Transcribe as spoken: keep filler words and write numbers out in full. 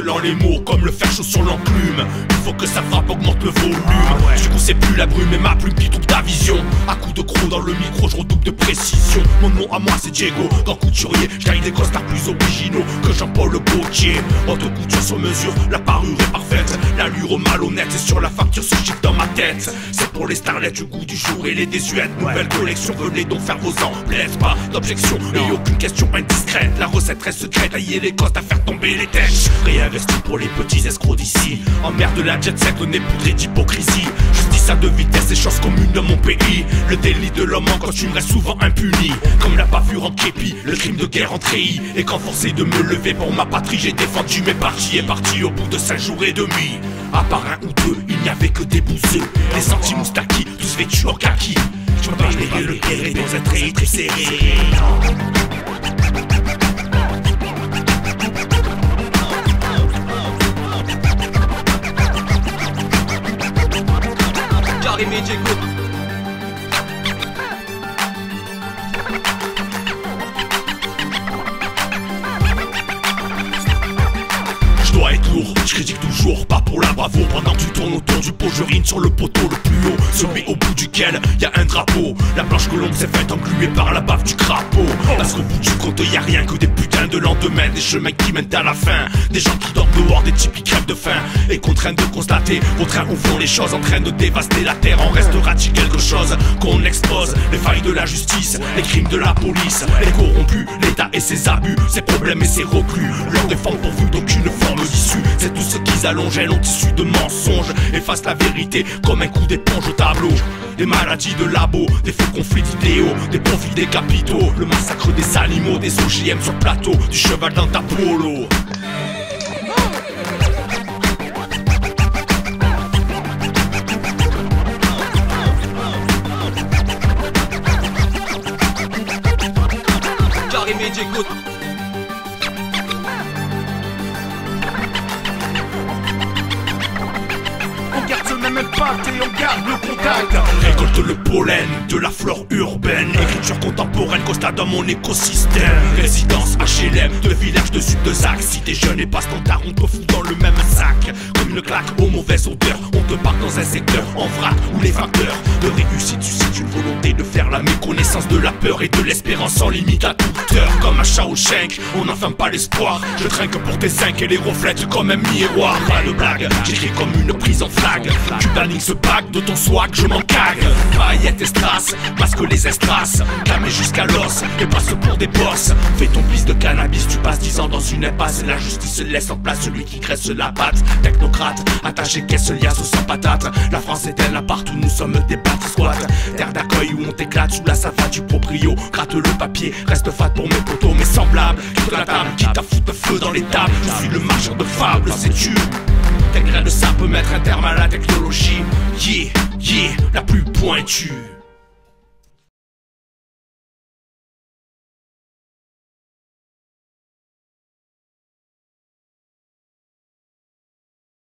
martelant les mots comme le fer chaud sur l'enclume. Il faut que ça frappe, augmente le volume. ah ouais. Du coup c'est plus la brume et ma plume qui trouve ta vision. À coups de croc dans le micro je redouble de précision. Mon nom à moi c'est Diego, grand couturier. J'gagne des costards plus originaux que Jean-Paul Gaultier. Haute couture sur mesure, la parure est parfaite. L'allure malhonnête et sur la facture ce chiffre dans ma tête. C'est pour les starlets du goût du jour et les désuètes. Nouvelle collection, venez donc faire vos emplettes. Pas d'objection et aucune question indiscrète. La recette reste secrète, tailler les costes à faire tomber les têtes. Réinvesti pour les petits escrocs d'ici. Emmerde la jet set, le nez poudré d'hypocrisie. Justice à deux vitesses et choses communes dans mon pays. Le délit de l'homme en costume reste souvent impuni. Comme la bavure en képi, le crime de guerre en treillis. Et quand forcé de me lever pour ma patrie, j'ai défendu mes partis. Et parti au bout de cinq jours et demi. À part un ou deux, il n'y avait que des bouseux. Les sentiers moustaki, tous vêtus en kaki. Je peux pas néguer le guerrier dans un trait très serré. J'arrive et j'écoute. Je dois être lourd, je critique toujours, pas pour la bravoure. Pendant que tu tournes autour du pot, je rime sur le poteau le plus haut, celui au bout duquel y a un drapeau. La blanche colombe s'est faite engluer par la bave du crapaud. Parce qu'au bout du compte y a rien que des putains de lendemain. Des chemins qui mènent à la fin. Des gens qui dorment dehors, des types qui crèvent de faim et contraints de constater au train où vont les choses, en train de dévaster la terre. En restera-t-il quelque chose qu'on expose? Les failles de la justice, les crimes de la police, les corrompus, l'État et ses abus, ses problèmes et ses reclus. Leur réforme pourvue d'aucune forme d'issue. C'est tout ce qu'ils allongent, un long tissu de mensonges. Effacent la vérité comme un coup d'éponge au tableau. Des maladies de labo, des faux conflits d'idéaux, des profits des capitaux, le massacre des animaux, des O G M sur plateau, du cheval dans ta polo. J'arrive et j'écoute. On garde ce même impact et on garde le contact. Récolte le pollen de la flore urbaine. Écriture contemporaine, constat dans mon écosystème. Résidence H L M de village de sud de Zac. Si t'es jeune et passe ton tard, on te fout dans le même sac. Comme une claque aux mauvaises odeurs. On te part dans un secteur en vrac où les facteurs de réussite suscitent une volonté de faire la méconnaissance de la peur et de l'espérance sans limite à toute heure. Comme un chat au Schenk, on n'enferme pas l'espoir. Je trinque pour tes cinq et les reflète comme un miroir. Pas de blague, j'écris comme une prise en flag. Cubaning se bague de ton swag, je m'en cague. Paillettes et strass, masque les estraces. Camé jusqu'à l'os, et passe pour des boss. Fais ton piste de cannabis, tu passes dix ans dans une impasse. La justice laisse en place celui qui graisse la patte. Technocrate, attaché caisse liasse sans patate. La France est elle, partout nous sommes des battes squat. Terre d'accueil où on t'éclate sous la savate du proprio. Gratte le papier, reste fat pour mes potos, mes semblables. Quitte la table, quitte à foutre feu dans les tables. Je suis le marcheur de fables, sais-tu? Tes grains de sable peut mettre un terme à la technologie. Yeah, yeah, la plus pointue.